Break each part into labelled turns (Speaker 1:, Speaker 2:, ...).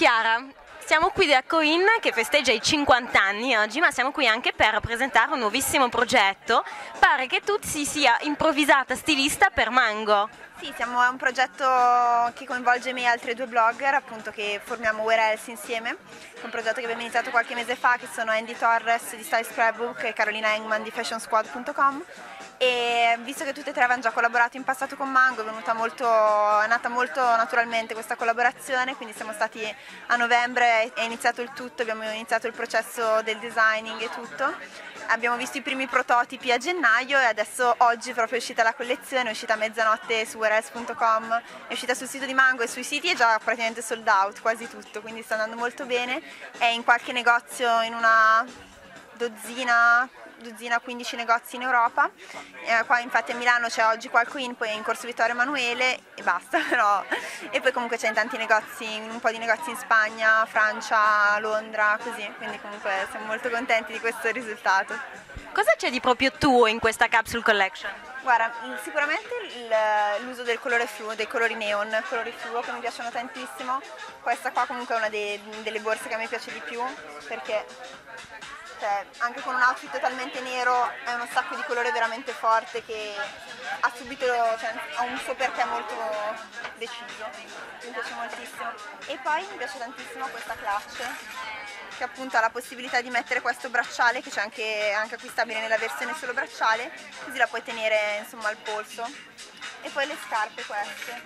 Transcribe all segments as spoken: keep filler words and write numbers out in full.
Speaker 1: Chiara, siamo qui da Coin che festeggia i cinquanta anni oggi, ma siamo qui anche per presentare un nuovissimo progetto. Pare che tu si sia improvvisata stilista per Mango.
Speaker 2: Sì, siamo, è un progetto che coinvolge me e altre due blogger, appunto, che formiamo Wear Else insieme. È un progetto che abbiamo iniziato qualche mese fa, che sono Andy Torres di Style Scrapbook e Carolina Engman di fashion squad punto com. E visto che tutte e tre avevano già collaborato in passato con Mango, è, venuta molto, è nata molto naturalmente questa collaborazione, quindi siamo stati a novembre, è iniziato il tutto, abbiamo iniziato il processo del designing e tutto. Abbiamo visto i primi prototipi a gennaio e adesso oggi proprio è uscita la collezione, è uscita a mezzanotte su wear else punto com, è uscita sul sito di Mango e sui siti è già praticamente sold out, quasi tutto, quindi sta andando molto bene. È in qualche negozio, in una dozzina, dozzina quindici negozi in Europa, eh, qua infatti a Milano c'è oggi qualcoin, poi è in Corso Vittorio Emanuele e basta, però. E poi comunque c'è in tanti negozi, in un po' di negozi in Spagna, Francia, Londra, così, quindi comunque siamo molto contenti di questo risultato.
Speaker 1: Cosa c'è di proprio tuo in questa capsule collection?
Speaker 2: Guarda, sicuramente l'uso del colore fluo, dei colori neon, colori fluo che mi piacciono tantissimo. Questa qua comunque è una dei, delle borse che a me piace di più, perché cioè, anche con un outfit totalmente nero è uno stacco di colore veramente forte che ha subito, cioè, ha un suo perché molto deciso, mi piace moltissimo. E poi mi piace tantissimo questa clutch, che appunto ha la possibilità di mettere questo bracciale, che c'è anche, anche acquistabile nella versione solo bracciale, così la puoi tenere insomma al polso. E poi le scarpe queste.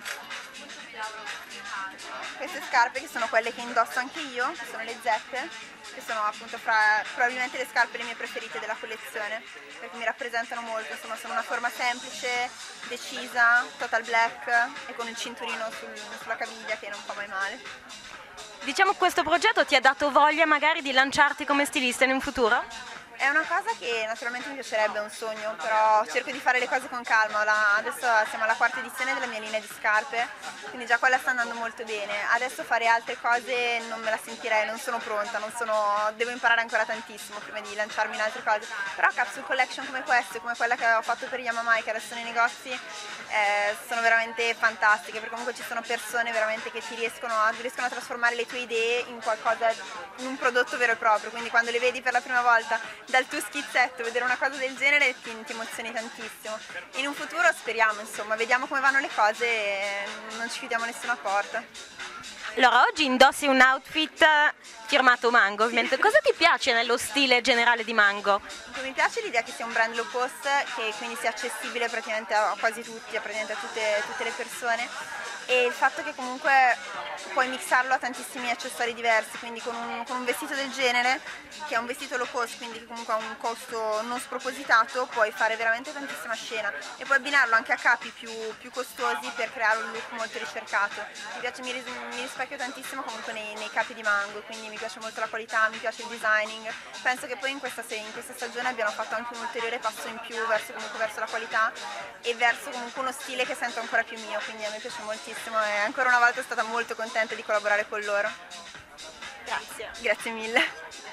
Speaker 2: Queste scarpe che sono quelle che indosso anche io, che sono le zeppe, che sono appunto fra probabilmente le scarpe le mie preferite della collezione, perché mi rappresentano molto, insomma sono una forma semplice, decisa, total black e con il cinturino sul, sulla caviglia che non fa mai male.
Speaker 1: Diciamo che questo progetto ti ha dato voglia magari di lanciarti come stilista in un futuro?
Speaker 2: È una cosa che naturalmente mi piacerebbe, è un sogno, però cerco di fare le cose con calma. La, adesso siamo alla quarta edizione della mia linea di scarpe, quindi già quella sta andando molto bene. Adesso fare altre cose non me la sentirei, non sono pronta, non sono, devo imparare ancora tantissimo prima di lanciarmi in altre cose. Però capsule collection come queste, come quella che ho fatto per Yamamai, che adesso nei negozi, eh, sono veramente fantastiche, perché comunque ci sono persone veramente che ti riescono a, riescono a trasformare le tue idee in qualcosa, in un prodotto vero e proprio, quindi quando le vedi per la prima volta dal tuo schizzetto, vedere una cosa del genere ti, ti emozioni tantissimo. In un futuro speriamo, insomma, vediamo come vanno le cose e non ci chiudiamo nessuna porta.
Speaker 1: Allora, oggi indossi un outfit firmato Mango, ovviamente. Cosa ti piace nello stile generale di Mango?
Speaker 2: Mi piace l'idea che sia un brand low cost, che quindi sia accessibile praticamente a quasi tutti, a praticamente a tutte, tutte le persone, e il fatto che comunque puoi mixarlo a tantissimi accessori diversi, quindi con un, con un vestito del genere, che è un vestito low cost, quindi che comunque ha un costo non spropositato, puoi fare veramente tantissima scena e puoi abbinarlo anche a capi più, più costosi per creare un look molto ricercato. Mi piace, mi, mi rispecchio tantissimo comunque nei, nei capi di Mango, quindi mi piace molto la qualità, mi piace il designing. Penso che poi in questa, in questa stagione abbiano fatto anche un ulteriore passo in più verso, comunque, verso la qualità e verso comunque uno stile che sento ancora più mio, quindi a me piace moltissimo e ancora una volta sono stata molto contenta di collaborare con loro.
Speaker 1: Grazie.
Speaker 2: Grazie mille.